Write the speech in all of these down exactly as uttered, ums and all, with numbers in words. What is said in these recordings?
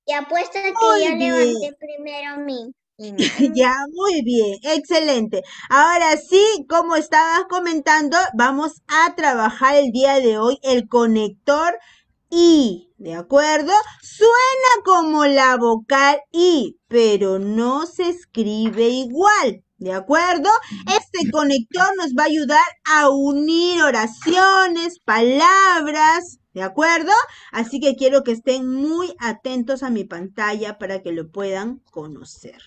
Y apuesto que Muy yo bien. levanté primero mi. Ya, muy bien, excelente. Ahora sí, como estabas comentando, vamos a trabajar el día de hoy el conector I, ¿de acuerdo? Suena como la vocal I, pero no se escribe igual, ¿de acuerdo? Este conector nos va a ayudar a unir oraciones, palabras, ¿de acuerdo? Así que quiero que estén muy atentos a mi pantalla para que lo puedan conocer.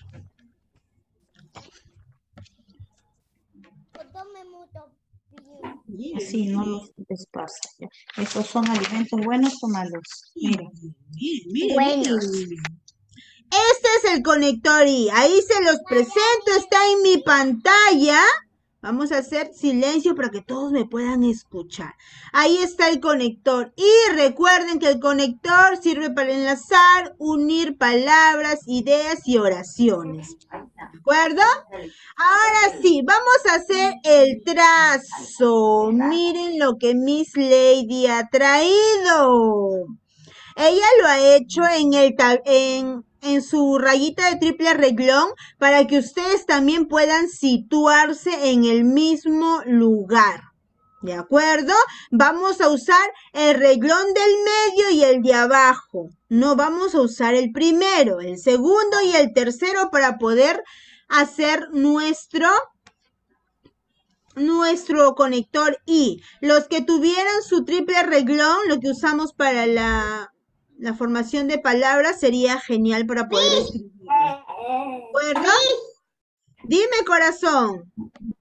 Así no los despasa. Ya. ¿Estos son alimentos buenos o malos? Mira. Mire, mire. Este es el conector I. Ahí se los presento. Está en mi pantalla. Vamos a hacer silencio para que todos me puedan escuchar. Ahí está el conector. Y recuerden que el conector sirve para enlazar, unir palabras, ideas y oraciones. ¿De acuerdo? Ahora sí, vamos a hacer el trazo. Miren lo que Miss Lady ha traído. Ella lo ha hecho en, el, en, en su rayita de triple reglón para que ustedes también puedan situarse en el mismo lugar. ¿De acuerdo? Vamos a usar el reglón del medio y el de abajo. No vamos a usar el primero, el segundo y el tercero para poder hacer nuestro nuestro conector I. Los que tuvieran su triple reglón, lo que usamos para la, la formación de palabras, sería genial para poder escribir. ¿De acuerdo? Dime, corazón.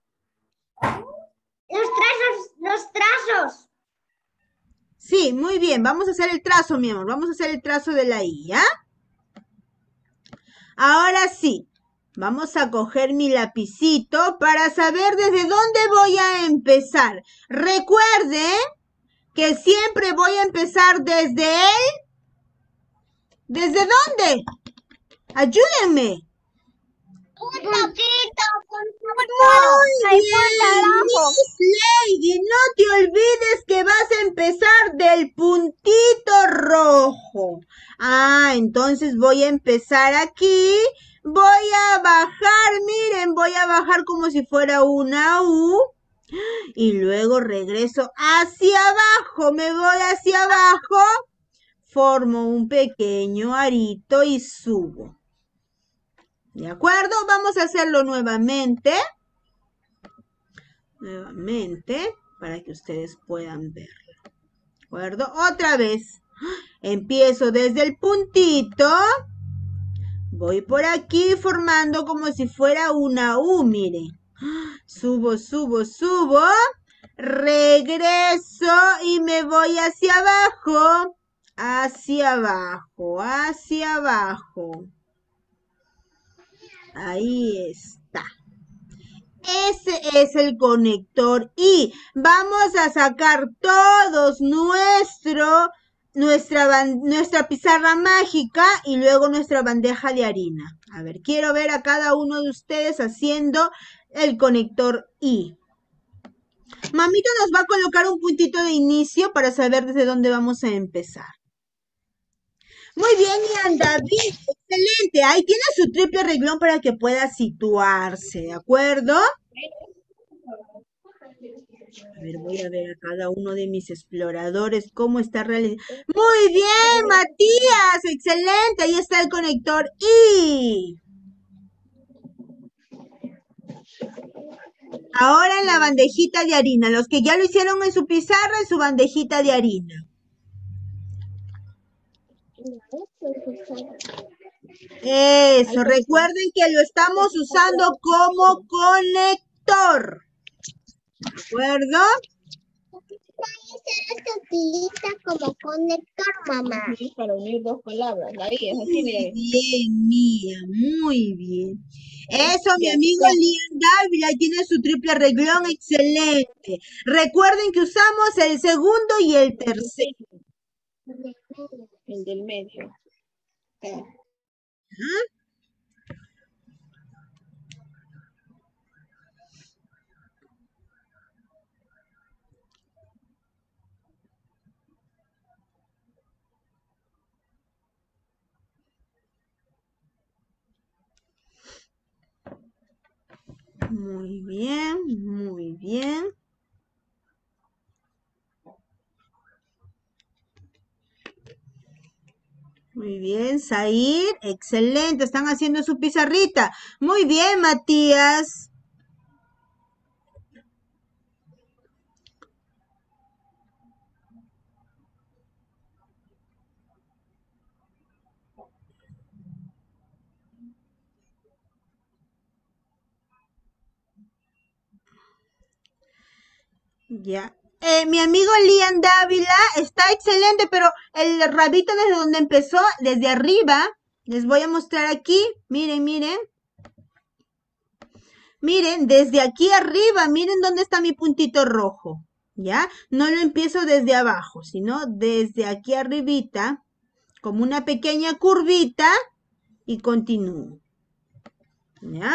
Los trazos, los trazos. Sí, muy bien. Vamos a hacer el trazo, mi amor. Vamos a hacer el trazo de la I, ¿ya? Ahora sí. Vamos a coger mi lapicito para saber desde dónde voy a empezar. Recuerde que siempre voy a empezar desde el... ¿Desde dónde? Ayúdenme. Puntito, Muy bien, Miss Lady. No te olvides que vas a empezar del puntito rojo. Ah, entonces voy a empezar aquí. Voy a bajar, miren, voy a bajar como si fuera una U. Y luego regreso hacia abajo. Me voy hacia abajo. Formo un pequeño arito y subo. ¿De acuerdo? Vamos a hacerlo nuevamente. Nuevamente, para que ustedes puedan verlo. ¿De acuerdo? Otra vez. Empiezo desde el puntito. Voy por aquí formando como si fuera una U, miren. Subo, subo, subo. Regreso y me voy hacia abajo. Hacia abajo, hacia abajo. Ahí está. Ese es el conector I. Vamos a sacar todos nuestro, nuestra, nuestra pizarra mágica y luego nuestra bandeja de harina. A ver, quiero ver a cada uno de ustedes haciendo el conector I. Mamito nos va a colocar un puntito de inicio para saber desde dónde vamos a empezar. Muy bien, Ian David, excelente. Ahí tiene su triple reglón para que pueda situarse, ¿de acuerdo? A ver, voy a ver a cada uno de mis exploradores cómo está realizando. Muy bien, Matías, excelente. Ahí está el conector I. Ahora en la bandejita de harina. Los que ya lo hicieron en su pizarra, en su bandejita de harina. Eso, recuerden que lo estamos usando como conector. ¿De acuerdo? esta utilita como conector, mamá. Para unir dos palabras. Ahí es así, mira. Muy bien, Mía, muy bien. Eso, mi amigo Lian Dávila tiene su triple reglón, excelente. Recuerden que usamos el segundo y el tercero. El del medio. ¿Ah? Muy bien, muy bien. Muy bien, Zair, excelente, están haciendo su pizarrita. Muy bien, Matías. Ya. Eh, mi amigo Lian Dávila está excelente, pero el rabito desde donde empezó, desde arriba, les voy a mostrar aquí. Miren, miren. Miren, desde aquí arriba, miren dónde está mi puntito rojo. ¿Ya? No lo empiezo desde abajo, sino desde aquí arribita, como una pequeña curvita, y continúo. ¿Ya?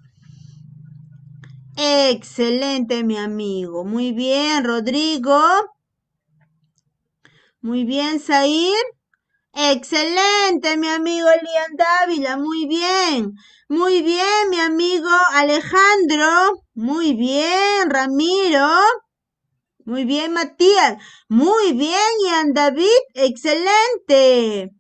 Excelente, mi amigo. Muy bien, Rodrigo. Muy bien, Zair. Excelente, mi amigo Elian Dávila. Muy bien. Muy bien, mi amigo Alejandro. Muy bien, Ramiro. Muy bien, Matías. Muy bien, Ian David. Excelente.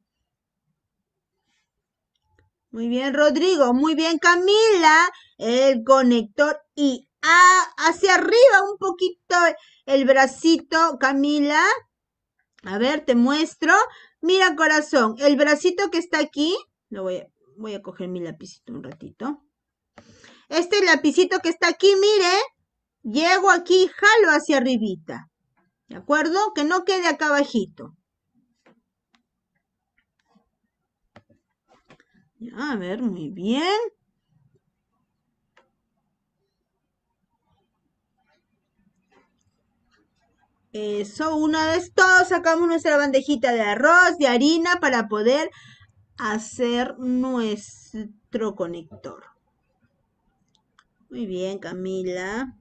Muy bien, Rodrigo. Muy bien, Camila. El conector y ah, hacia arriba un poquito el bracito, Camila. A ver, te muestro. Mira, corazón, el bracito que está aquí, lo voy a, voy a coger mi lapicito un ratito. Este lapicito que está aquí, mire, llego aquí, jalo hacia arribita. ¿De acuerdo? Que no quede acá abajito. Ya, a ver, muy bien. Eso, una vez todos sacamos nuestra bandejita de arroz, de harina, para poder hacer nuestro conector. Muy bien, Camila.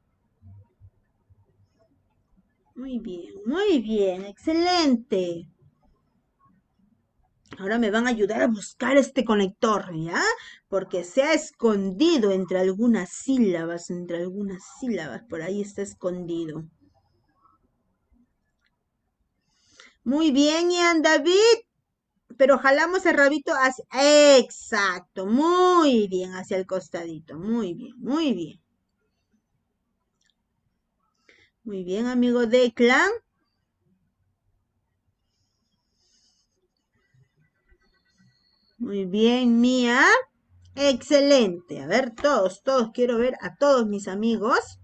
Muy bien, muy bien, excelente. Ahora me van a ayudar a buscar este conector, ¿ya? Porque se ha escondido entre algunas sílabas, entre algunas sílabas, por ahí está escondido. Muy bien, Ian David. Pero jalamos el rabito hacia... Exacto, muy bien, hacia el costadito. Muy bien, muy bien. Muy bien, amigo Declan. Muy bien, Mía. Excelente. A ver, todos, todos, quiero ver a todos mis amigos.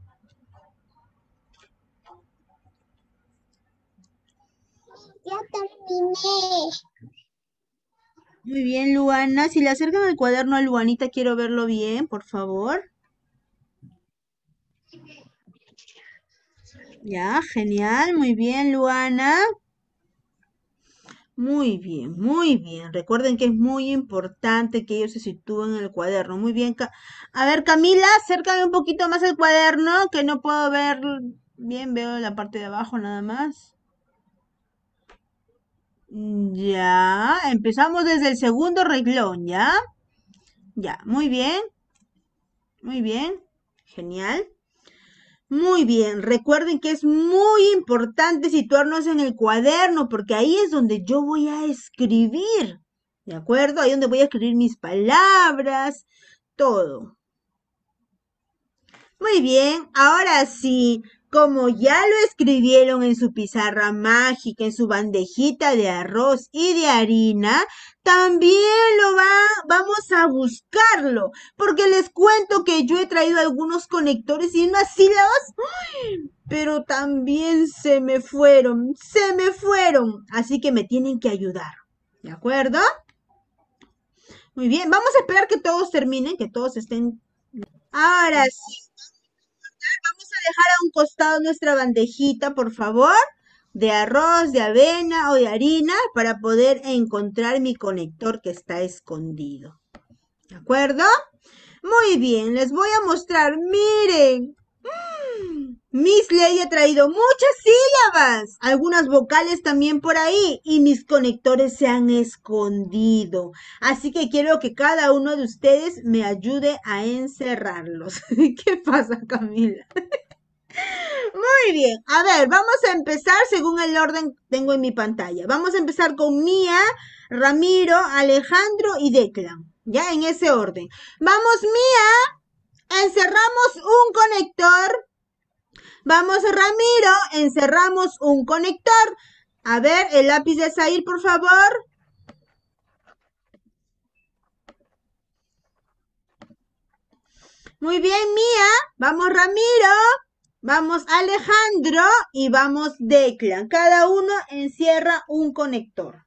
Ya terminé. Muy bien, Luana. Si le acercan el cuaderno a Luanita, quiero verlo bien, por favor. Ya, genial. Muy bien, Luana. Muy bien, muy bien. Recuerden que es muy importante que ellos se sitúen en el cuaderno. Muy bien. A ver, Camila, acércame un poquito más el cuaderno, que no puedo ver bien. Veo la parte de abajo nada más. Ya, empezamos desde el segundo renglón, ¿ya? Ya, muy bien. Muy bien. Genial. Muy bien, recuerden que es muy importante situarnos en el cuaderno porque ahí es donde yo voy a escribir, ¿de acuerdo? Ahí donde voy a escribir mis palabras, todo. Muy bien, ahora sí, como ya lo escribieron en su pizarra mágica, en su bandejita de arroz y de harina, también lo va, vamos a buscarlo, porque les cuento que yo he traído algunos conectores y unas sílabas, ¡ay! Pero también se me fueron, se me fueron, así que me tienen que ayudar, ¿de acuerdo? Muy bien, vamos a esperar que todos terminen, que todos estén... Ahora sí. Vamos a dejar a un costado nuestra bandejita, por favor, de arroz, de avena o de harina para poder encontrar mi conector que está escondido. ¿De acuerdo? Muy bien, les voy a mostrar. Miren. Miss Ley ha traído muchas sílabas, algunas vocales también por ahí, y mis conectores se han escondido. Así que quiero que cada uno de ustedes me ayude a encerrarlos. ¿Qué pasa, Camila? Muy bien, a ver, vamos a empezar según el orden que tengo en mi pantalla. Vamos a empezar con Mía, Ramiro, Alejandro y Declan. Ya, en ese orden. Vamos, Mía, encerramos un conector. Vamos, Ramiro, encerramos un conector. A ver, el lápiz de Zahir, por favor. Muy bien, Mía. Vamos, Ramiro. Vamos, Alejandro. Y vamos, Declan. Cada uno encierra un conector.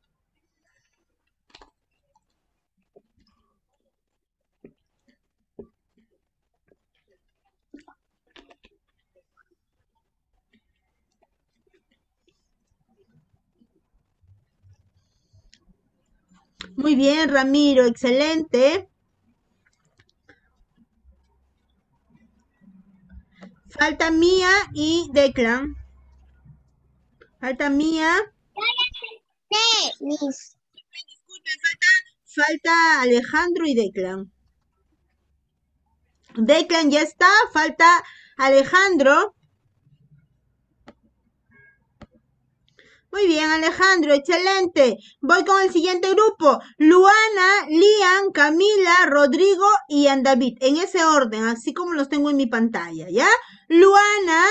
Muy bien, Ramiro, excelente. Falta Mía y Declan. Falta Mía. Sí, Miss. Disculpen, falta, falta Alejandro y Declan. Declan ya está, falta Alejandro. Muy bien, Alejandro, excelente. Voy con el siguiente grupo. Luana, Lian, Camila, Rodrigo y Andavid. En ese orden, así como los tengo en mi pantalla, ¿ya? Luana,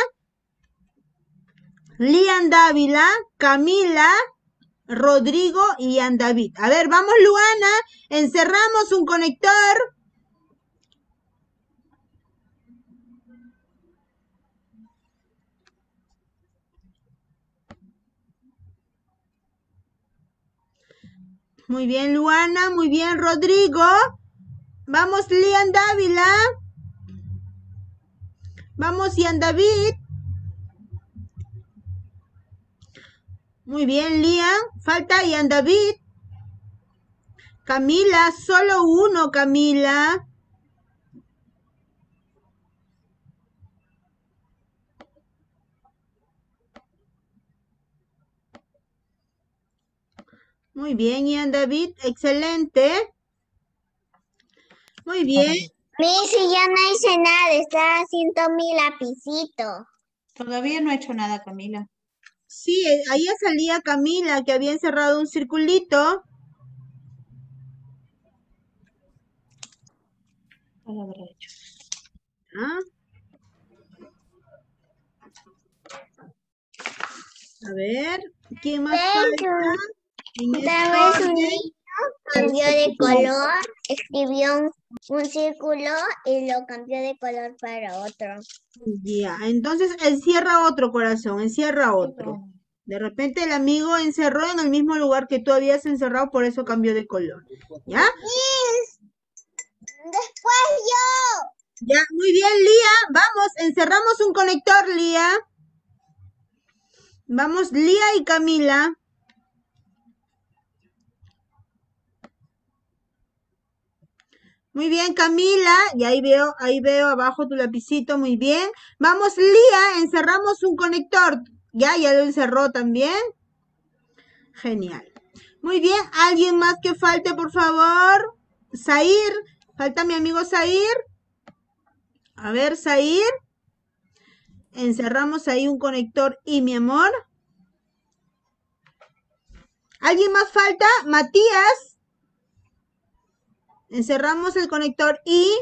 Lian Dávila, Camila, Rodrigo y Andavid. A ver, vamos, Luana. Encerramos un conector. Muy bien, Luana. Muy bien, Rodrigo. Vamos, Lian Dávila. Vamos, Ian David. Muy bien, Lian. Falta Ian David. Camila, solo uno, Camila. Muy bien, Ian David, excelente. Muy bien. Miss, ya no hice nada, está haciendo mi lapicito. Todavía no he hecho nada, Camila. Sí, ahí salía Camila, que había encerrado un circulito. A la derecha. ¿Ah? A ver, ¿quién más falta? En Otra vez este un orden. niño cambió de color, escribió un, un círculo y lo cambió de color para otro. Ya, entonces encierra otro, corazón, encierra otro. De repente el amigo encerró en el mismo lugar que tú habías encerrado, por eso cambió de color. ¿Ya? Después yo. Ya, muy bien, Lía. Vamos, encerramos un conector, Lía. Vamos, Lía y Camila. Muy bien, Camila. Y ahí veo, ahí veo abajo tu lapicito, muy bien. Vamos, Lía, encerramos un conector. Ya, ya lo encerró también. Genial. Muy bien, ¿alguien más que falte, por favor? Zahir, falta mi amigo Zahir. A ver, Zahir. Encerramos ahí un conector y mi amor. ¿Alguien más falta? Matías. Encerramos el conector y...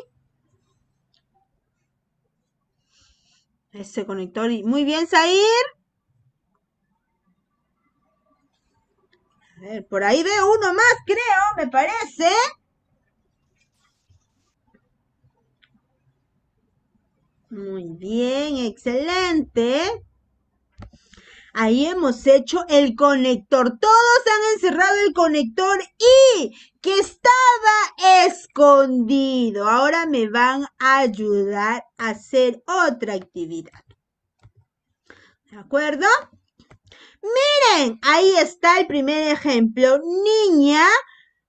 Ese conector y... Muy bien, Zahir. A ver, por ahí veo uno más, creo, me parece. Muy bien, excelente. Ahí hemos hecho el conector. Todos han encerrado el conector y que estaba escondido. Ahora me van a ayudar a hacer otra actividad. ¿De acuerdo? Miren, ahí está el primer ejemplo. Niña,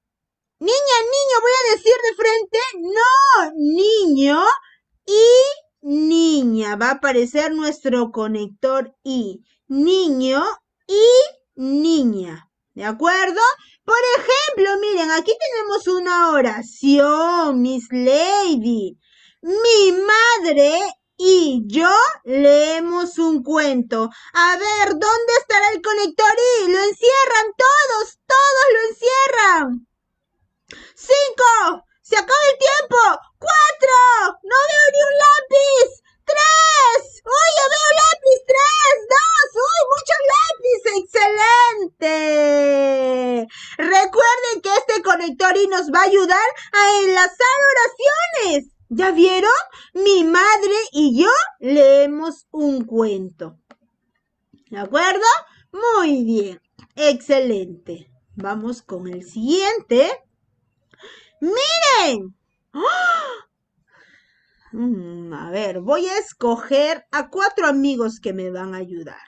niña, niño, voy a decir de frente. No, niño y niña. Va a aparecer nuestro conector I. Niño y niña. ¿De acuerdo? Por ejemplo, miren, aquí tenemos una oración, Miss Lady. Mi madre y yo leemos un cuento. A ver, ¿dónde estará el conector I? ¡Lo encierran todos! ¡Todos lo encierran! ¡Cinco! ¡Se acaba el tiempo! ¡Cuatro! ¡No veo ni un lápiz! ¡Tres! ¡Uy, ya veo lápiz! ¡Tres! ¡Dos! ¡Uy, muchos lápices! ¡Excelente! Recuerden que este conector I nos va a ayudar a enlazar oraciones. ¿Ya vieron? Mi madre y yo leemos un cuento. ¿De acuerdo? Muy bien. Excelente. Vamos con el siguiente. ¡Miren! ¡Oh! Mm, a ver, voy a escoger a cuatro amigos que me van a ayudar.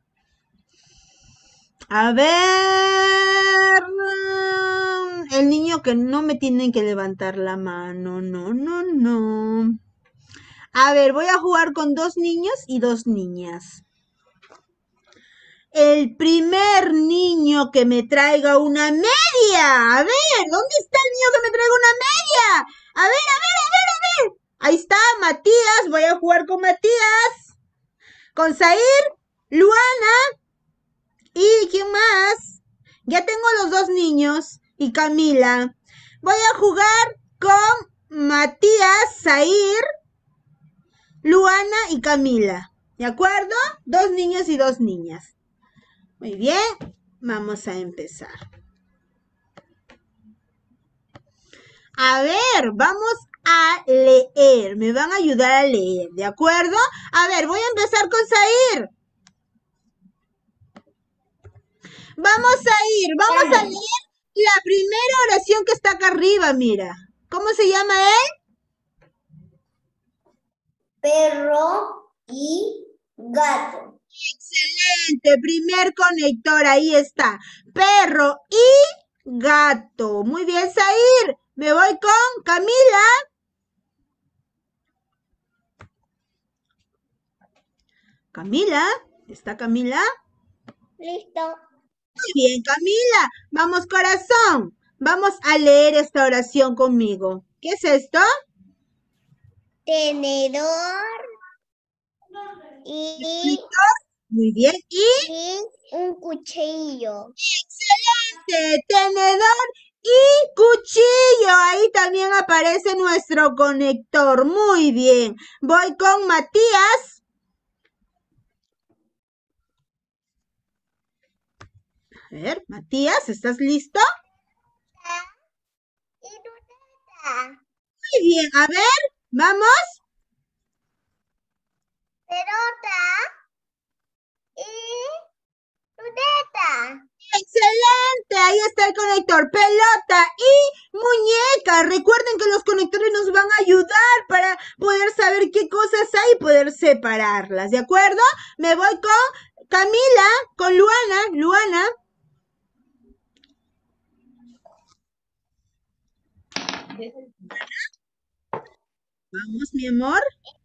A ver... El niño que no me tienen que levantar la mano. No, no, no. A ver, voy a jugar con dos niños y dos niñas. El primer niño que me traiga una media. A ver, ¿dónde está el niño que me traiga una media? A ver, a ver, a ver, a ver. Ahí está, Matías. Voy a jugar con Matías. Con Zair, Luana. ¿Y quién más? Ya tengo los dos niños. Y Camila. Voy a jugar con Matías, Zair, Luana y Camila. ¿De acuerdo? Dos niños y dos niñas. Muy bien, vamos a empezar. A ver, vamos a leer. Me van a ayudar a leer, ¿de acuerdo? A ver, voy a empezar con Zair. Vamos a ir, vamos a leer la primera oración que está acá arriba, mira. ¿Cómo se llama él? Perro y gato. Excelente, primer conector, ahí está. Perro y gato. Muy bien, Zair. Me voy con Camila. Camila, ¿está Camila? Listo. Muy bien, Camila. Vamos, corazón. Vamos a leer esta oración conmigo. ¿Qué es esto? Tenedor y, Muy bien. Y y un cuchillo. excelente. Tenedor y cuchillo. Ahí también aparece nuestro conector. Muy bien. Voy con Matías. A ver, Matías, ¿estás listo? Y tu teta. Muy bien. A ver, vamos. Pelota y tu teta. Excelente, ahí está el conector, pelota y muñeca. Recuerden que los conectores nos van a ayudar para poder saber qué cosas hay y poder separarlas, ¿de acuerdo? Me voy con Camila, con Luana, Luana. Vamos, mi amor.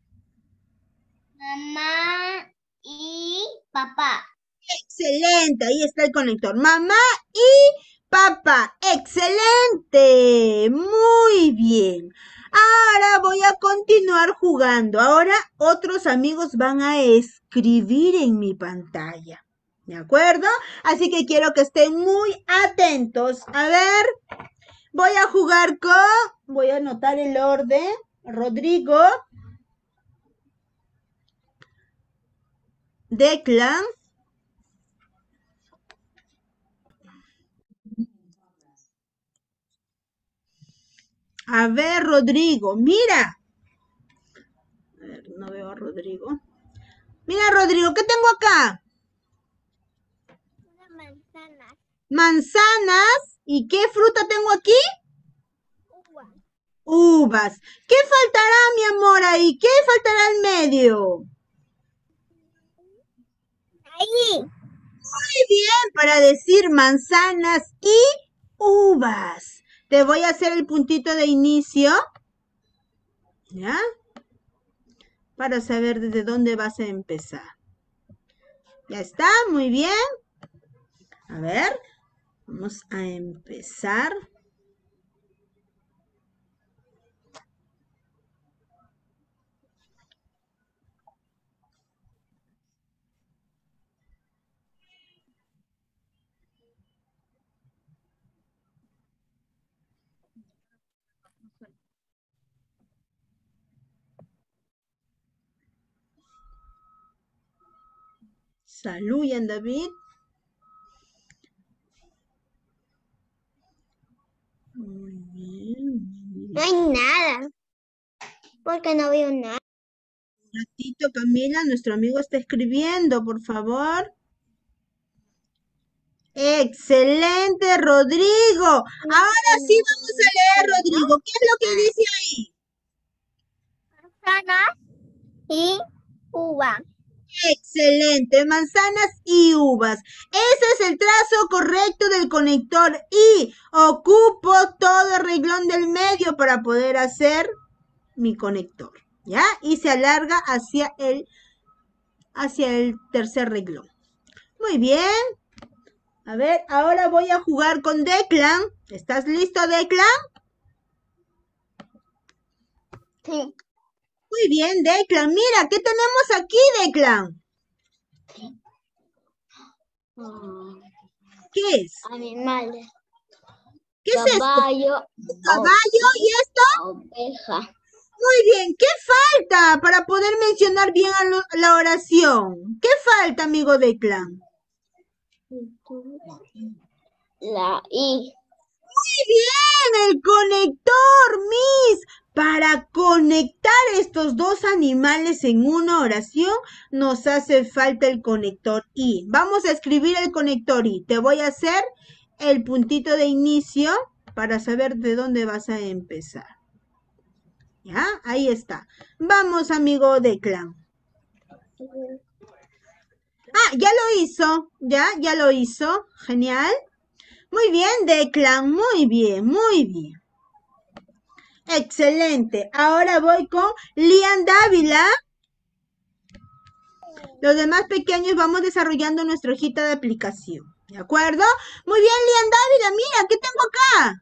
Mamá y papá. Excelente, ahí está el conector. Mamá y papá. Excelente. Muy bien. Ahora voy a continuar jugando. Ahora otros amigos van a escribir en mi pantalla. ¿De acuerdo? Así que quiero que estén muy atentos. A ver, voy a jugar con... Voy a anotar el orden. Rodrigo. Declan. A ver, Rodrigo, mira. A ver, no veo a Rodrigo. Mira, Rodrigo, ¿qué tengo acá? Una manzana. Manzanas. ¿Y qué fruta tengo aquí? Uva. Uvas. ¿Qué faltará, mi amor, ahí? ¿Qué faltará en medio? Ahí. Muy bien, para decir manzanas y uvas. Te voy a hacer el puntito de inicio. ¿Ya? para saber desde dónde vas a empezar. Ya está, muy bien. A ver, vamos a empezar. Salud, Yan David. Muy bien. No hay nada. Porque no veo nada. Un ratito, Camila, nuestro amigo está escribiendo, por favor. Excelente, Rodrigo. Ahora sí vamos a leer, Rodrigo. ¿Qué es lo que dice ahí? Manzana y uva. Excelente, manzanas y uvas. Ese es el trazo correcto del conector y ocupo todo el reglón del medio para poder hacer mi conector, ¿ya? Y se alarga hacia el, hacia el tercer reglón. Muy bien. A ver, ahora voy a jugar con Declan. ¿Estás listo, Declan? Sí. Muy bien, Declan. Mira, ¿qué tenemos aquí, Declan? ¿Qué es? Animales. ¿Qué es esto? Caballo. ¿Un caballo y esto? Oveja. Muy bien, ¿qué falta para poder mencionar bien a lo- la oración? ¿Qué falta, amigo Declan? La I. Muy bien, el conector, Miss. Para conectar estos dos animales en una oración nos hace falta el conector I. Vamos a escribir el conector I. Te voy a hacer el puntito de inicio para saber de dónde vas a empezar. ¿Ya? Ahí está. Vamos, amigo Declan. Ah, ya lo hizo. Ya, ya lo hizo. Genial. Muy bien, Declan. Muy bien, muy bien. Excelente. Ahora voy con Lian Dávila. Los demás pequeños vamos desarrollando nuestra hojita de aplicación. ¿De acuerdo? Muy bien, Lian Dávila. Mira, ¿qué tengo acá?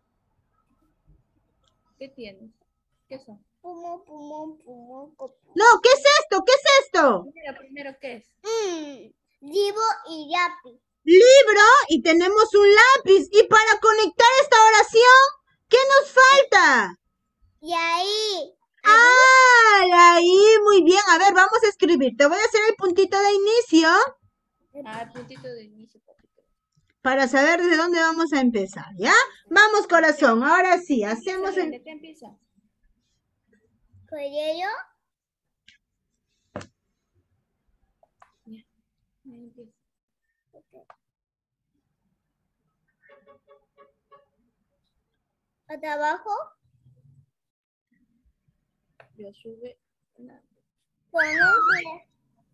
¿Qué tienes? ¿Qué son? Pumón, pumón, pumón, pumón. No, ¿qué es esto? ¿Qué es esto? Primero, primero, ¿qué es? Mm, libro y lápiz. Libro y tenemos un lápiz. Y para conectar esta oración, ¿qué nos falta? Y ahí. Ah, ahí, muy bien. A ver, vamos a escribir. Te voy a hacer el puntito de inicio Ah, puntito de inicio, papito. para saber de dónde vamos a empezar, ¿ya? Vamos, corazón. Ahora sí, hacemos el... ¿De qué empieza? Colegio. Ya, ahí empieza. Hasta abajo. Yo sube. Una. Conoce.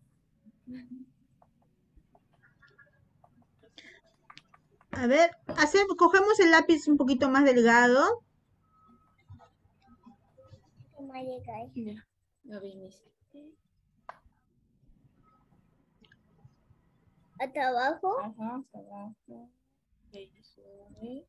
A ver, hacemos, cogemos el lápiz un poquito más delgado. ¿Cómo llega ahí? Ya, ya viniste. Hasta abajo. Ajá, hasta abajo. Ahí sube.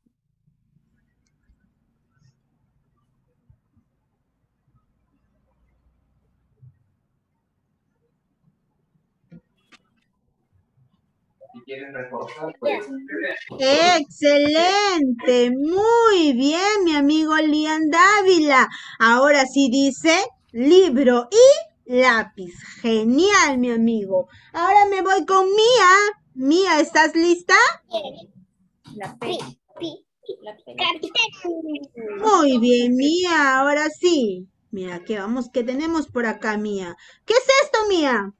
Excelente, muy bien, mi amigo Lian Dávila. Ahora sí dice libro y lápiz. Genial, mi amigo. Ahora me voy con Mía. Mía, ¿estás lista? La P. Pi, pi. La P. Capitán. Muy bien, Mía. Ahora sí. Mira, ¿qué vamos? ¿Qué tenemos por acá, Mía? ¿Qué es esto, Mía?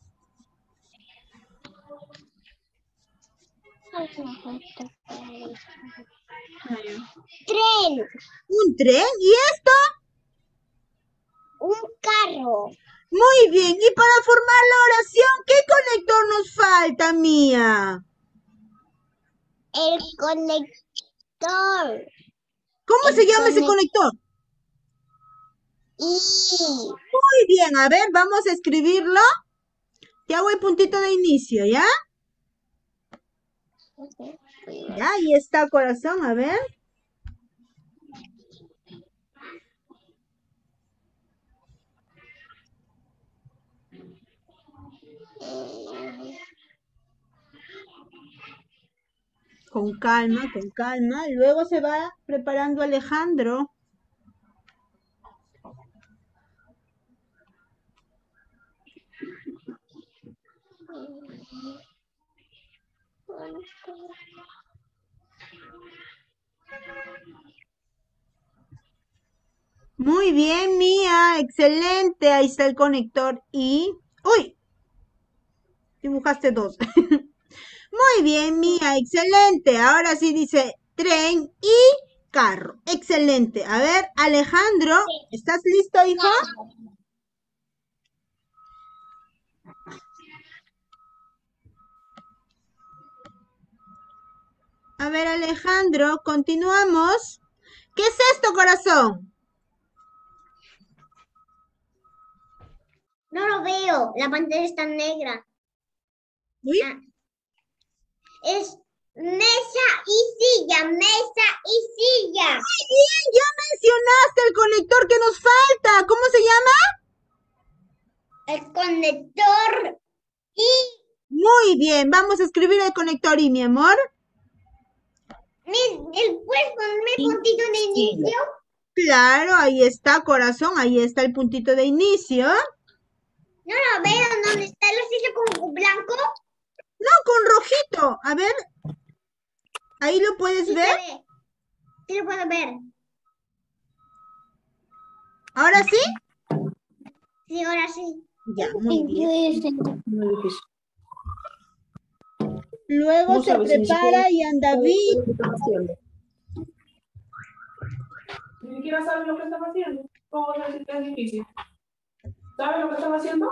Tren. ¿Un tren? ¿Y esto? Un carro. Muy bien. Y para formar la oración, ¿qué conector nos falta, Mía? El conector. ¿Cómo El se llama ese conec- conector? Y. Muy bien, a ver, vamos a escribirlo. Te hago el puntito de inicio, ¿ya? Ya, ahí está, corazón, a ver. Con calma, con calma. Luego se va preparando Alejandro. Muy bien, Mía, excelente. Ahí está el conector y... ¡Uy! Dibujaste dos. Muy bien, Mía, excelente. Ahora sí dice tren y carro. Excelente. A ver, Alejandro, ¿estás listo, hijo? A ver, Alejandro, continuamos. ¿Qué es esto, corazón? No lo veo. La pantalla está negra. Uy. Ah. Es mesa y silla, mesa y silla. Muy bien, ya mencionaste el conector que nos falta. ¿Cómo se llama? El conector y... Muy bien, vamos a escribir el conector y, mi amor. ¿El puedes ponerme puntito de inicio? Claro, ahí está, corazón, ahí está el puntito de inicio. No lo veo, ¿dónde está la silla con blanco? No, con rojito. A ver, ahí lo puedes Sí ver. se ve. Sí lo puedo ver. ¿Ahora sí? Sí, ahora sí. Ya, muy bien. Muy difícil. Luego No se sabes, ni prepara siquiera- y David. ¿Qué están haciendo? Ni siquiera saben lo que están haciendo. ¿Cómo vas a decir que es difícil? ¿Saben lo que están haciendo?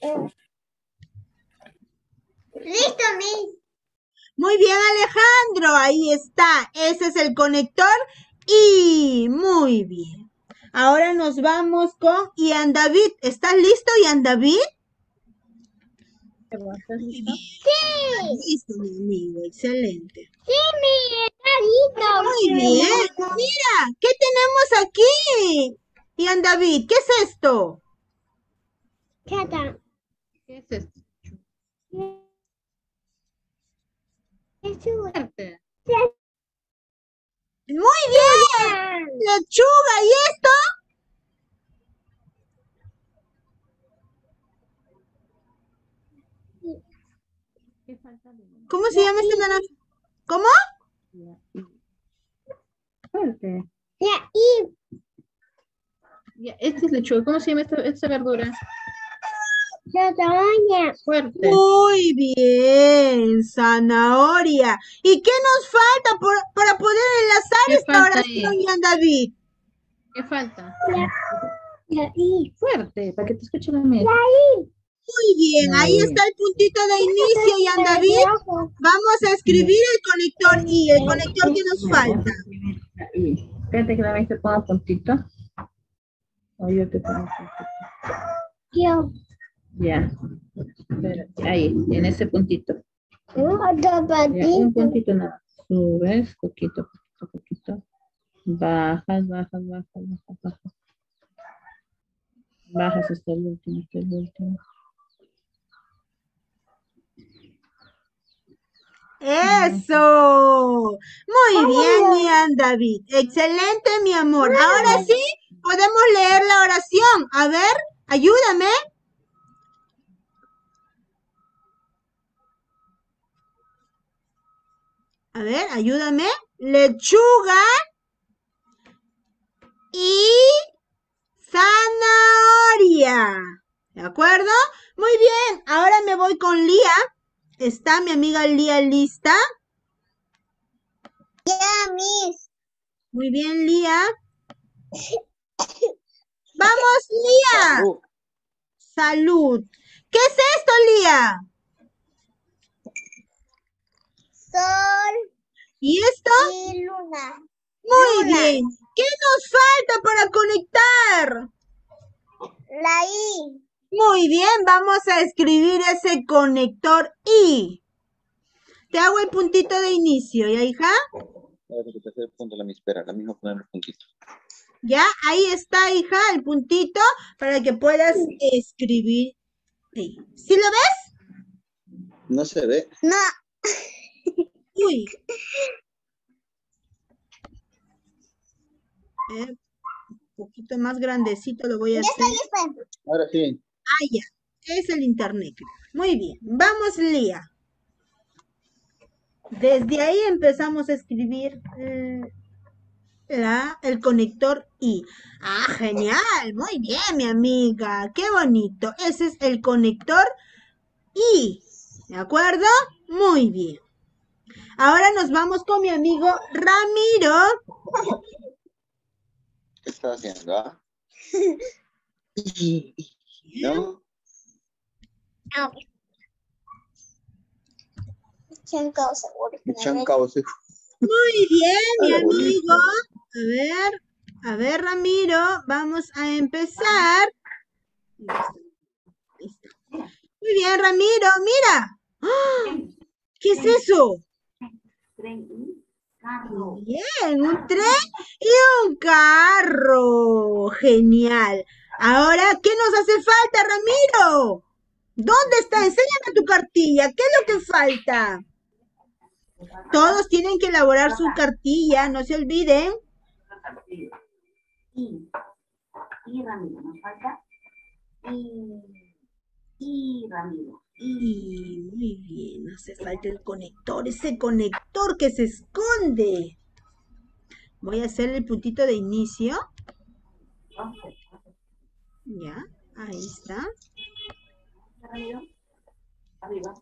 Listo, Miss. Muy bien, Alejandro, ahí está. Ese es el conector y muy bien. Ahora nos vamos con Ian David. ¿Estás listo, Ian David? Sí. Listo, mi amigo, excelente. Sí, mi carito. Muy bien. Mira, ¿qué tenemos aquí? Ian David, ¿qué es esto? Chata. ¿Qué es esto? Es un- Fuerte. Muy bien. Lechuga, ¿y esto? ¿Qué falta de uno? ¿Cómo se llama este naranja? ¿Cómo? Fuerte. Ya, y Ya, este es lechuga. ¿Cómo se llama esta, esta verdura? zanahoria. Fuerte. Muy bien, zanahoria. ¿Y qué nos falta por- para poder enlazar ¿Qué esta falta oración, ahí? Ian David? ¿Qué falta? Ya, y Fuerte, para que te escuche la mía. Muy bien, ahí Ahí. está el puntito de inicio, Ian David. Vamos a escribir el conector y el conector que nos falta. Ahí. Espérate que la vez te ponga puntito. O yo te pongo puntito. yo. Ya. Espérate. Ahí, en ese puntito. Otro Ya, un patito. puntito nada. Subes, poquito, poquito, poquito. Bajas, bajas, bajas, bajas, bajas. Bajas hasta el último, hasta el último. Eso. Muy bien, Ian David. Excelente, mi amor. Ahora sí, podemos leer la oración. A ver, ayúdame. A ver, ayúdame. Lechuga y zanahoria. ¿De acuerdo? Muy bien. Ahora me voy con Lía. ¿Está mi amiga Lía lista? Ya, Miss. Muy bien, Lía. Vamos, Lía. Salud. ¿Qué es esto, Lía? Sol ¿Y esto? y luna. Muy Luna. bien. ¿Qué nos falta para conectar? La I. Muy bien, vamos a escribir ese conector I. Te hago el puntito de inicio, ¿ya, hija? Ahora que te hace el punto la mi espera, la misma poner los puntitos. Ya, ahí está, hija, el puntito para que puedas escribir ahí. ¿Sí lo ves? No se ve. No. Uy. Eh, un poquito más grandecito lo voy a Ya está, hacer. ya está. Ahora sí. Ah, ya. Es el internet. Muy bien. Vamos, Lía. Desde ahí empezamos a escribir eh, la, el conector I. Ah, genial. Muy bien, mi amiga. Qué bonito. Ese es el conector I. ¿De acuerdo? Muy bien. Ahora nos vamos con mi amigo Ramiro. ¿Qué estás haciendo? ¿Ah? ¿No? Ah, Chanco, seguro que no Chancao, sí. Muy bien, mi Hola, amigo. A ver, a ver, Ramiro, vamos a empezar. Ahí está. Muy bien, Ramiro, mira. ¡Ah! ¿Qué es eso? Muy bien, un tren y un carro. Genial. Ahora, ¿qué nos hace falta, Ramiro? ¿Dónde está? Enséñame tu cartilla. ¿Qué es lo que falta? Todos tienen que elaborar su cartilla, no se olviden. Y, y Ramiro, nos falta. Y, y Ramiro. Y muy bien, hace falta el conector, ese conector que se esconde. Voy a hacer el puntito de inicio. Ya, ahí está. Ramiro, arriba.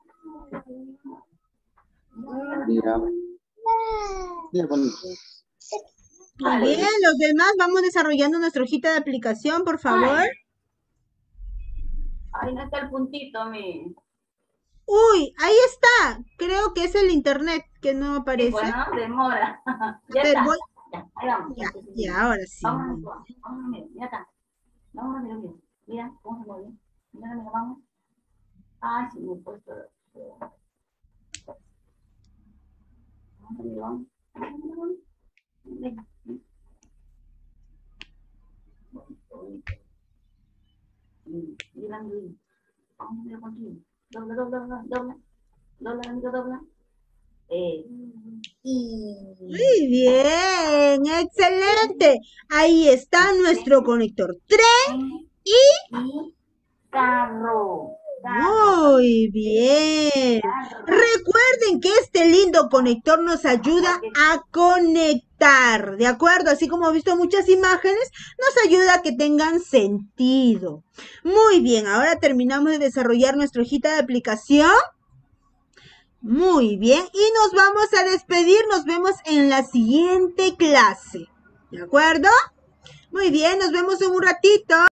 Mira. Mira, bonito. Muy bien, los demás vamos desarrollando nuestra hojita de aplicación, por favor. Ahí no está el puntito, mi. Uy, ahí está. Creo que es el internet que no aparece. Bueno, demora. Ya Te está. voy- Ya, ahí vamos. Ya, ya, ahora sí. Vamos, vamos, vamos, mira, mira acá. Vamos, mira, mira. Mira, cómo se mueve. Mira, mira, vamos. Ay, sí, me he puesto. Vamos, mira, vamos. Venga. Mira, mira. Vamos, mira, contigo. Dobla, dobla, dobla, dobla. Dobla, amigo, dobla. Eh. Y. Muy bien, excelente. Ahí está nuestro conector. Tren y... Y carro. Muy bien. Recuerden que este lindo conector nos ayuda a conectar, ¿de acuerdo? Así como he visto muchas imágenes, nos ayuda a que tengan sentido. Muy bien, ahora terminamos de desarrollar nuestra hojita de aplicación. Muy bien, y nos vamos a despedir. Nos vemos en la siguiente clase, ¿de acuerdo? Muy bien, nos vemos en un ratito.